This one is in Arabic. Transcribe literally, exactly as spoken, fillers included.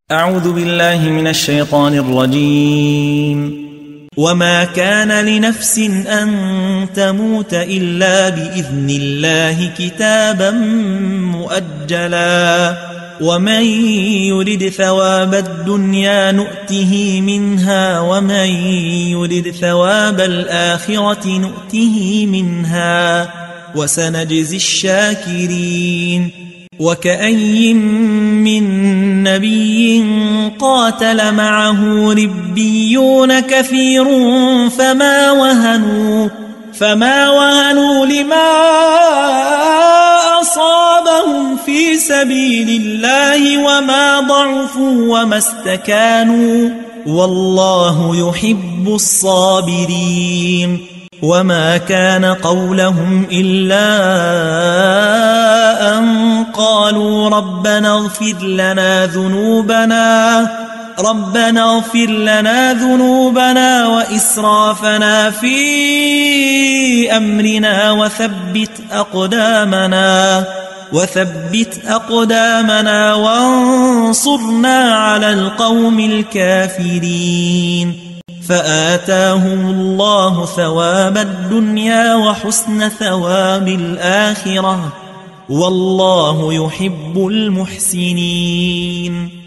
أعوذ بالله من الشيطان الرجيم. وما كان لنفس أن تموت إلا بإذن الله كتابا مؤجلا ومن يرد ثواب الدنيا نؤته منها ومن يرد ثواب الآخرة نؤته منها وسنجزي الشاكرين. وكأي من نبي قاتل معه ربيون كثير فما وهنوا فما وهنوا لما أصابهم في سبيل الله وما ضعفوا وما استكانوا والله يحب الصابرين. وما كان قولهم إلا أن قالوا ربنا اغفر لنا ذنوبنا ربنا اغفر لنا ذنوبنا وإسرافنا في أمرنا وثبت أقدامنا وثبت أقدامنا وانصرنا على القوم الكافرين. فآتاهم الله ثواب الدنيا وحسن ثواب الآخرة والله يحب المحسنين.